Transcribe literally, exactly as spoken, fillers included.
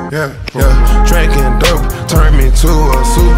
Yeah, yeah. Drinking dope turned me to a super